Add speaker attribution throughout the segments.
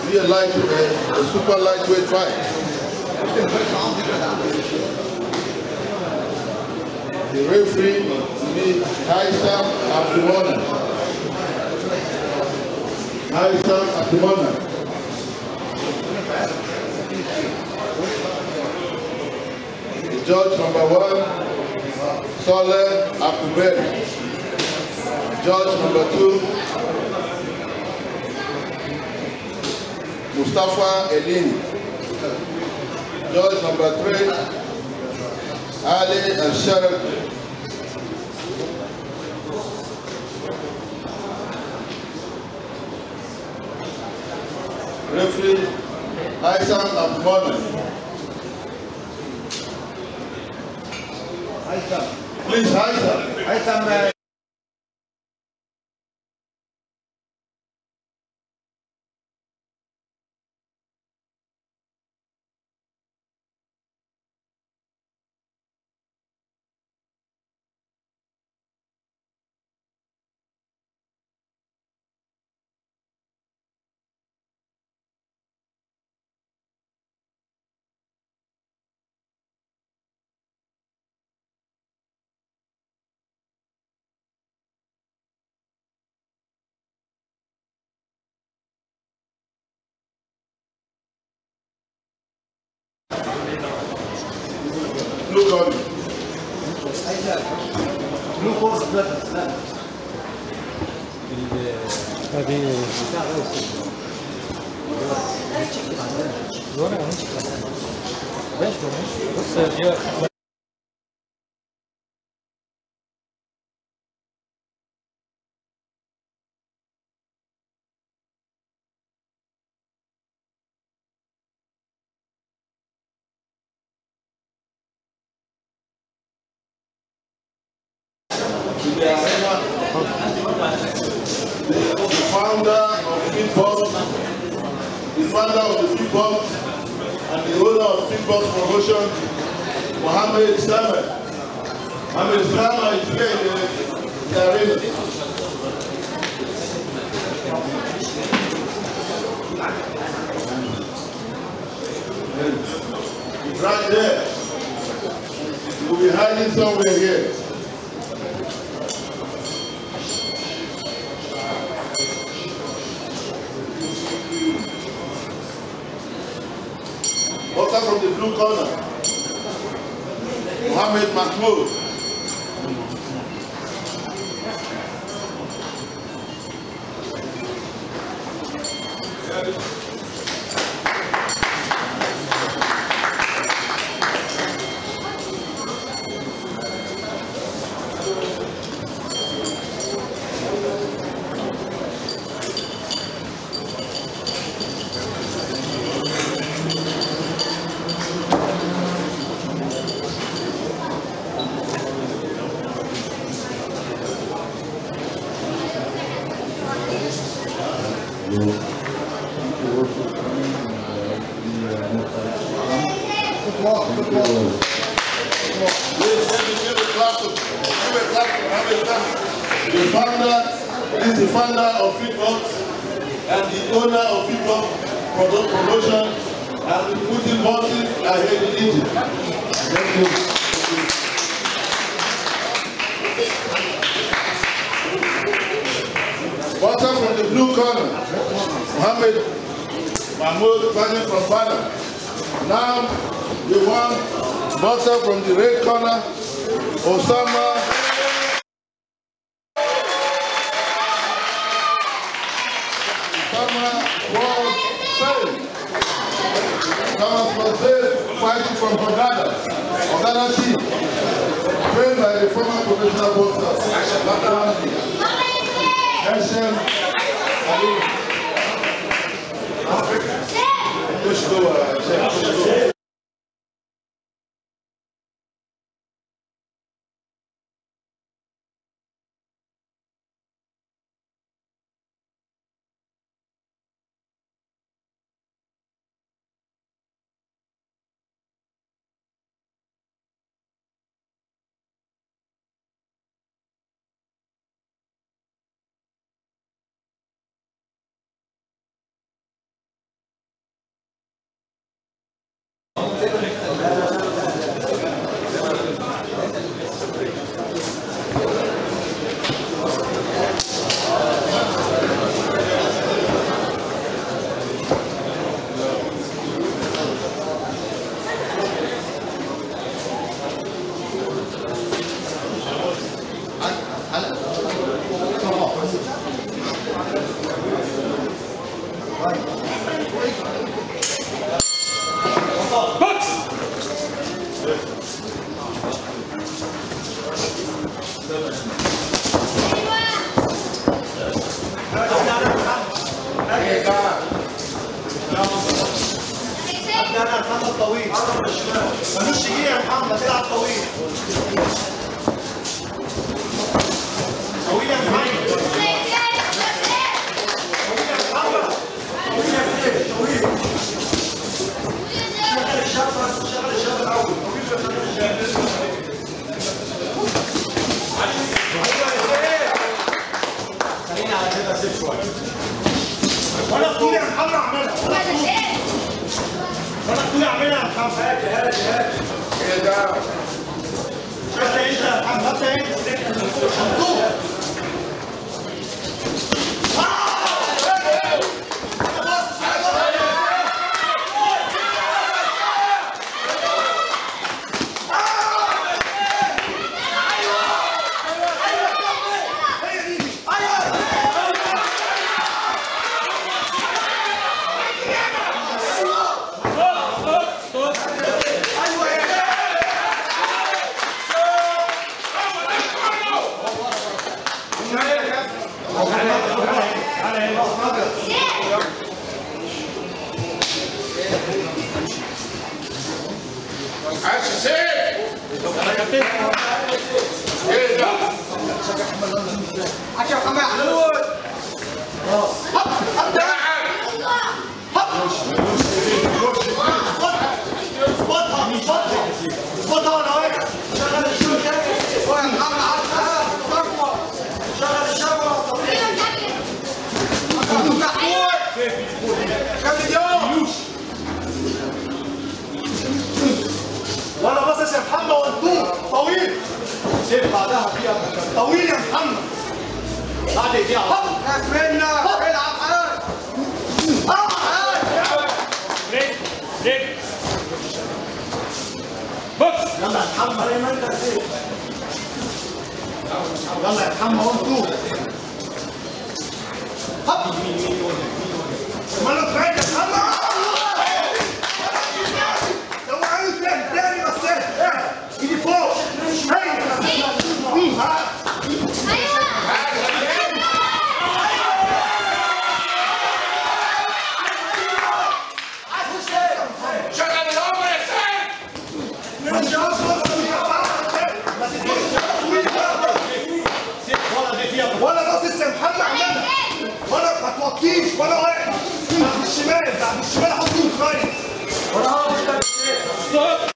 Speaker 1: be a super lightweight fight. The referee will be Haitham Abdulmomen. Haitham Abdulmomen. The judge number 1, Saleh Abdulberi. Judge number 2, Mustafa Elini. Judge number 3, Ali Al-Sharif. Referee Haitham Abdulmomen. Please, Haitham. Blue corner. Blue corner. The founder of Fitbox, the founder of the Fitbox, and the owner of Fitbox Promotion, Mohammed Salman. Mohammed Salman is here in the arena. It's right there. You'll be hiding somewhere here. Boxer from the blue corner, Mohammed Mahmoud. The founder of Fitbox and the owner of Fitbox Promotion, and the putting boxing ahead in Egypt. Thank you. Boxer from the blue corner, Mohammed Mahmoud fighting from Ghana. Now the one boxer from the red corner, Osama fighting from Ghana team, trained by the former professional boxer, Hashem Ali.
Speaker 2: انا محمد طويل ملوش يجي يا محمد العب طويل طويل يا محمد طويل يا محمد طويل شغل الشاب بس شغل الشاب الاول خلينا على كده سيب شويه وانا طويل يا محمد اعملها وانا طويل اعملها يا محمد هادي كده شفت انت يا محمد شفت انت وانا باصص يا محمد وانطوط طويل سيب بعدها فيها طويل يا محمد بعد ايديها خاف منا العب حياتي بريك بريك بوكس يلا يا محمد زي ما انت سيب يلا يا محمد وانطوط هب مالك بعيد يا محمد تاني بس ايدي فوق
Speaker 3: شغل الامر يا سيد
Speaker 2: ولا باصص يا محمد عملها ولا ما توطيش ولا واقف بعد الشمال حطوه كويس ولا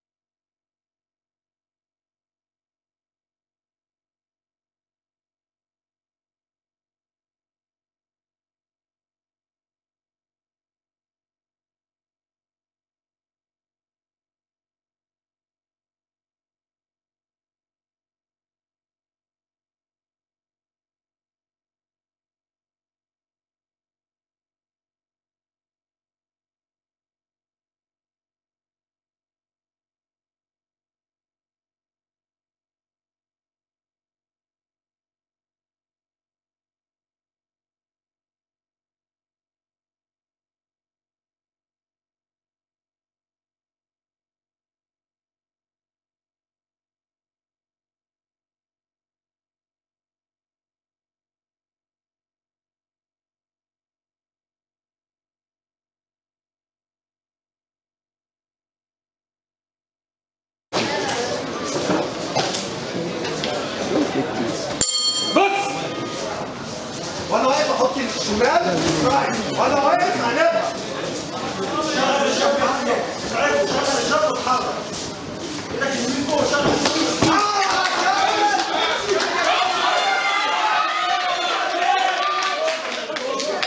Speaker 2: وانا واقف احط الشمال وانا واقف هنبقى شغل الشاب واتحرك ايدك اليمين فوق شغل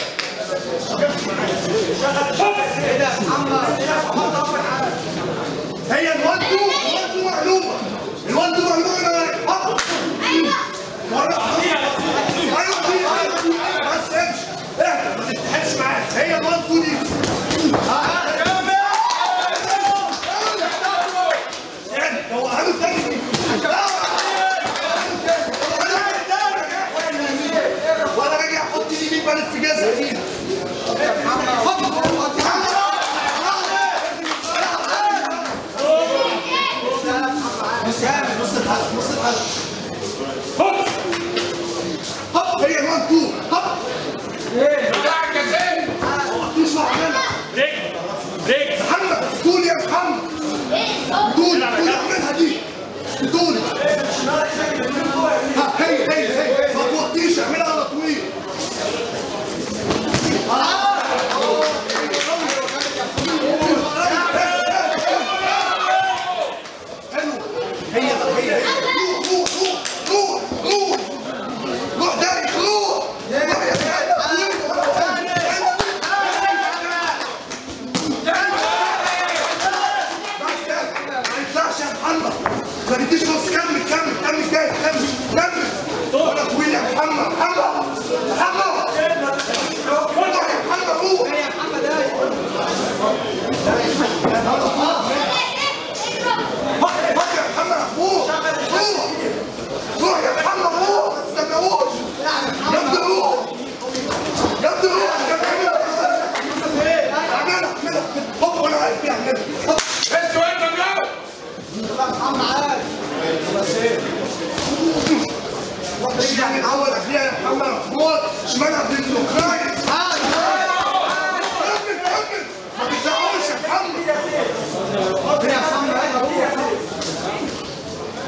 Speaker 2: ايه ده يا محمد ايه ده حط اول حاجه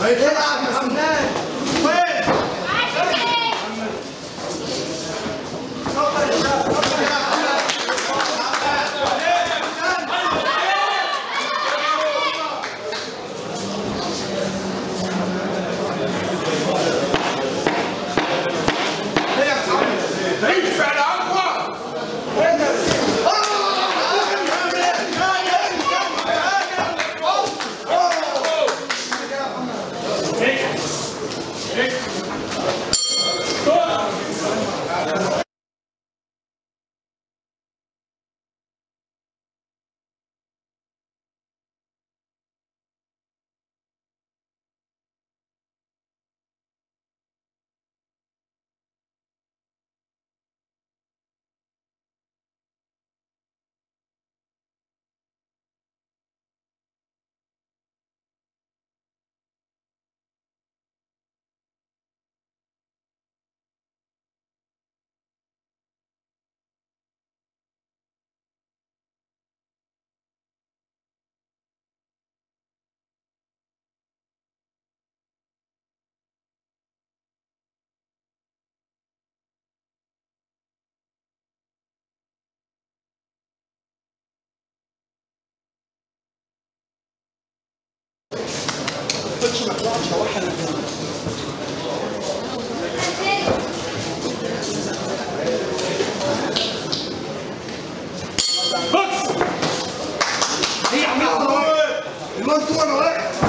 Speaker 2: العب يا فنان. وين؟
Speaker 3: ادفع الاقوى.
Speaker 2: ما طلعش واحد. هي عملت الوان تو انا واقف.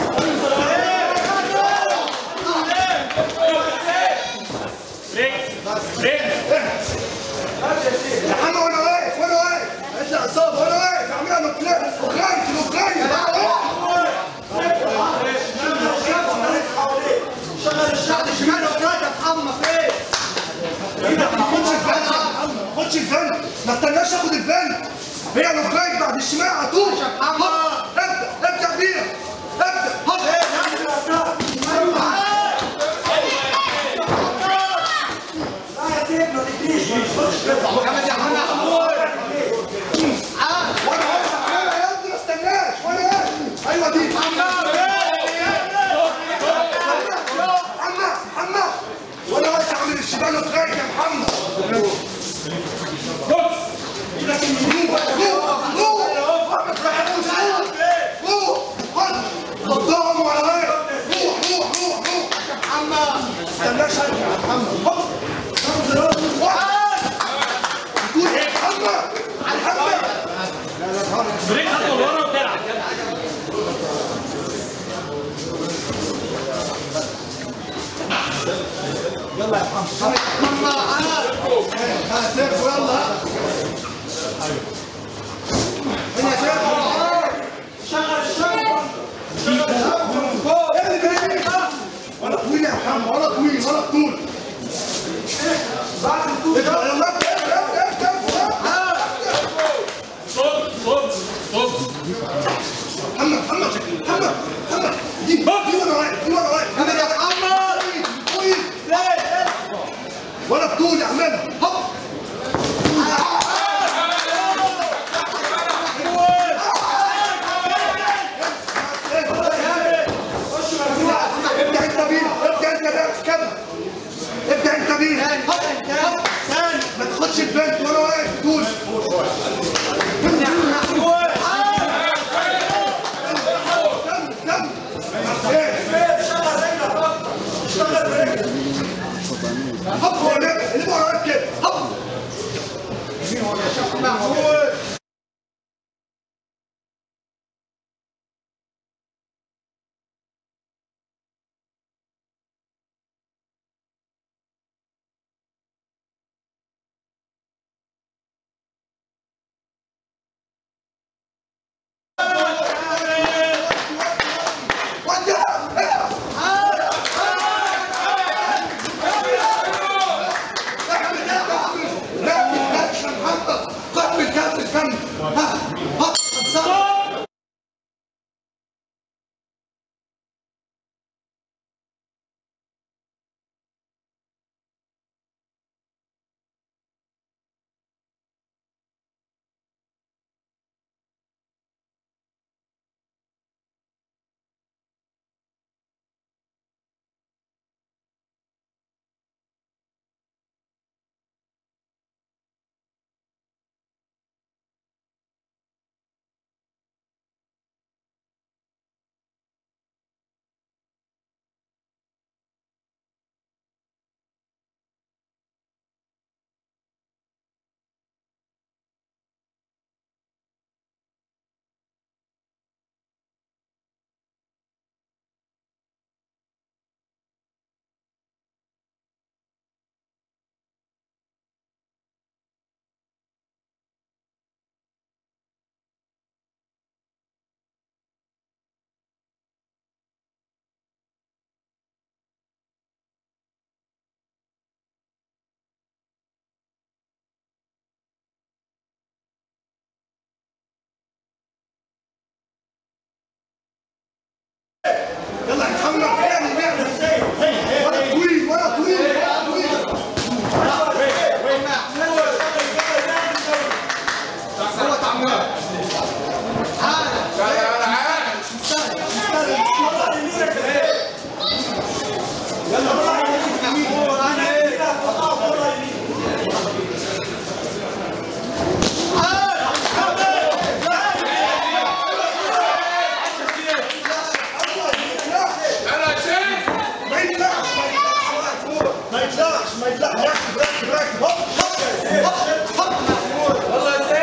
Speaker 2: يا حما وانا واقف اطلع اصابه وانا واقف اعملها نقلات وخايف شغل الشعب شمال وقاعد يا محمد فين؟ ما خدش الفن ما استناش اخد الفن هي نقايد بعد الشمال على طول يا محمد ابدا بيها ابدا محمد يا محمد وانا واقف عليها يا ابني ما استناش وانا واقف ايوه دي وانا واقف اعمل الشمال وخايف يا محمد قدام ولا واقف روح يا محمد استناش ارجع يا محمد تقول يا محمد على محمد
Speaker 4: بريك خطوه لورا وتلعب.
Speaker 2: يلا يا محمد ها سيف يلا هنا سيف شغل الشمع ولا طويل يا محمد ولا طويل ولا طول بعد الطول
Speaker 4: صوت
Speaker 2: محمد دي وانا واقف محمد يا محمد ولا بطول اعملها هوب ابدا انت بينا ابدا انت بينا ما تاخدش البنت وانا واقف طول هب هو اللي ورا كده هب مين هو يا شيخ محمود يلا يا محمد اعمل ازاي؟ ولا طويل ولا طويل ولا طويل. ما يطلعش راكب هوب هوب والله ازاي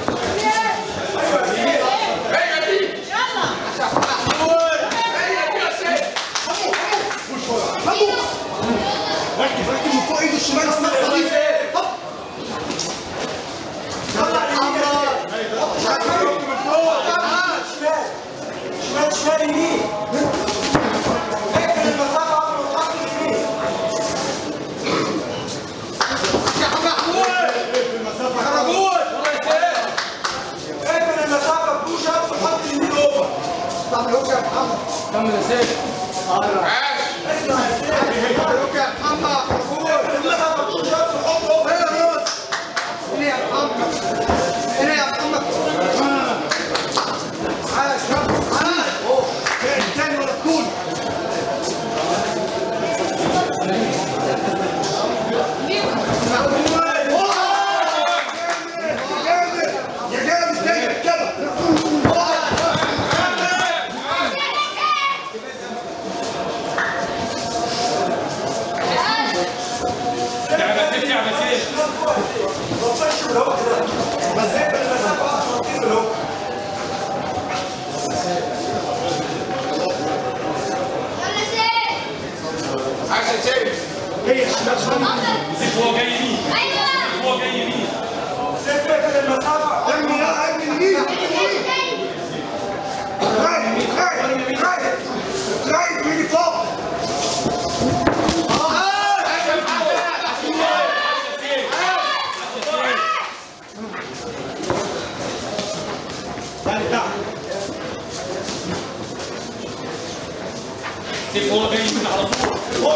Speaker 3: هي دي
Speaker 5: يلا
Speaker 3: هي دي يا سيد
Speaker 2: حمو ركب من فوق ايده الشمال اسمها هوب يلا يا عمرو شمال يمين اقفل المسافه قبل الخط اليمين يا محمود اقفل المسافه اقفل المسافه بوش اب في الخط اليمين اوفر تعمل هوك يا محمد كمل يا سيد اسمع يا سيد هوك يا محمد اقفل المسافه بوش اب في الخط اوفر هنا يا راس هنا يا محمد هنا يا محمد عاش عاش تاني ولا تكون يا جامد تاني كده هي الشمال
Speaker 4: سيف هو جاي يمين هو جاي يمين
Speaker 2: سيف اقفل المسافة ارمي يا ارمي يمين رايت ويجي فوق
Speaker 4: سيف هو جاي يمين على طول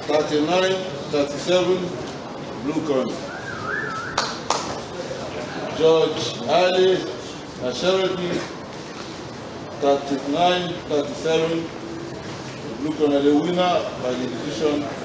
Speaker 1: 39-37, blue corner. George Ali Asherati, 39-37, blue corner. The winner by the decision